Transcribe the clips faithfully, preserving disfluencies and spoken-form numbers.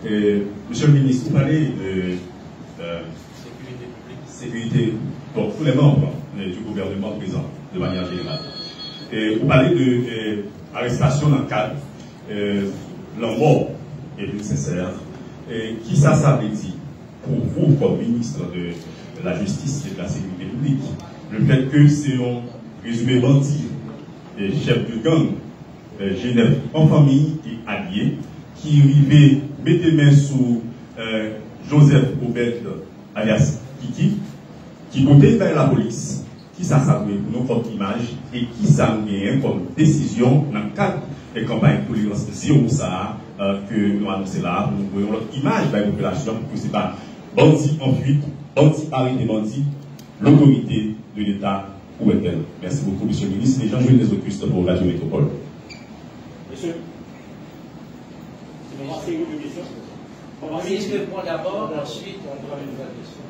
Et, monsieur le ministre, vous parlez de euh, sécurité publique, sécurité pour tous les membres euh, du gouvernement présent, de manière générale. Et vous parlez de l'arrestation euh, dans le cadre euh, la mort est plus sincère. Et qui ça, ça veut dire pour vous, comme ministre de la Justice et de la Sécurité publique, le fait que c'est un résumé bandit, et chef de gang, euh, Genève en famille et allié, qui arrivait mettre main sous euh, Joseph Obed alias Kiki, qui comptait vers la police, qui ça ça veut pour nous comme image et qui ça vient comme décision dans le cadre des campagnes de tolérance zéro ça euh, que nous annonçons là, nous voyons l'autre image de la population pour que ce n'est pas bandit en fuite, bandit arrêté bandit, l'autorité de l'État où est-elle. Merci beaucoup, monsieur le ministre. Et Jean-Jules Christophe pour Radio Métropole. Monsieur, c'est une question. On va essayer de prendre d'abord, ensuite on prend une nouvelle question.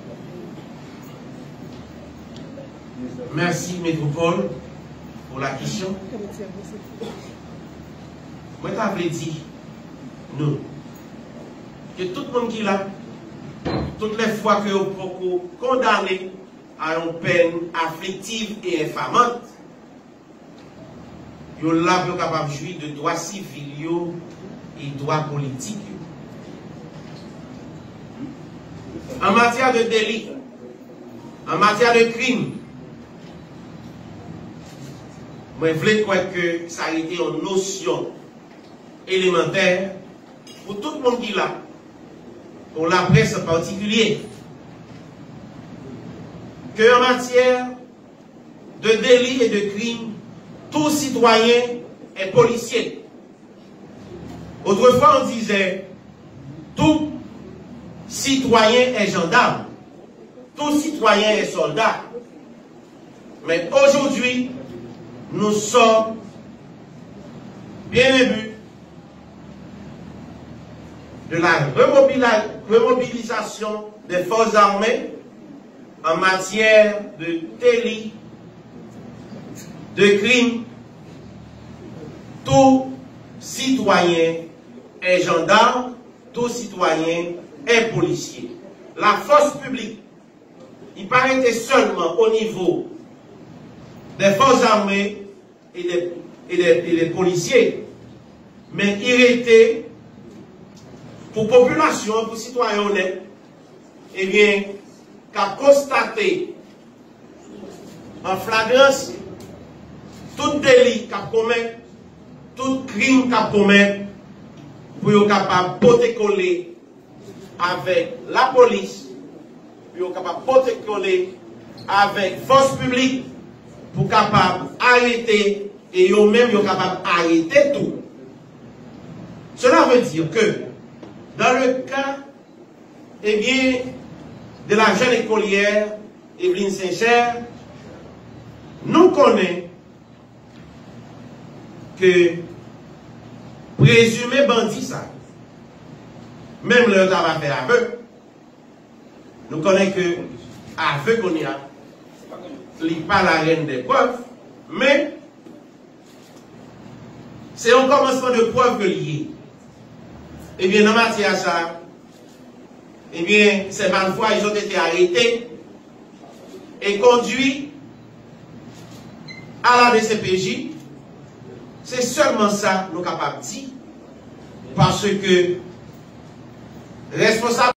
Merci, Métropole, pour la question. Moi, je dit, nous, que tout le monde qui est là, toutes les fois que vous condamné à une peine afflictive et infamante, vous êtes là pour capable de jouir de droits civils et droits politiques. En matière de délit, en matière de crime, moi, je voulais croire que ça a été une notion élémentaire pour tout le monde qui est là, pour la presse en particulier, que en matière de délit et de crime, tout citoyen est policier. Autrefois, on disait tout citoyen est gendarme, tout citoyen est soldat. Mais aujourd'hui, nous sommes bien émus de la remobilisation des forces armées en matière de délit, de crime. Tout citoyen est gendarme, tout citoyen est policier. La force publique, il paraît seulement au niveau des forces armées et des, et des, et des policiers, mais il était pour population, pour citoyens honnêtes, eh bien, qu'à constater en flagrance tout délit qu'a commettre, tout crime qu'a commettre, pour être capable de porter coller avec la police, pour être capable de porter coller avec force publique, pour être capable d'arrêter, et eux-mêmes sont capables d'arrêter tout. Cela veut dire que, dans le cas, eh bien, de la jeune écolière, Evelyne Saint-Cher, nous connaissons que présumé bandit ça, même le temps va faire aveu, nous connaissons que aveu qu'on y a, il n'est pas la reine des preuves, mais c'est un commencement de preuve lié. Eh bien, dans matière à ça, eh bien, ces vingt fois, ils ont été arrêtés et conduits à la D C P J. C'est seulement ça, nous sommes capables de dire, parce que responsable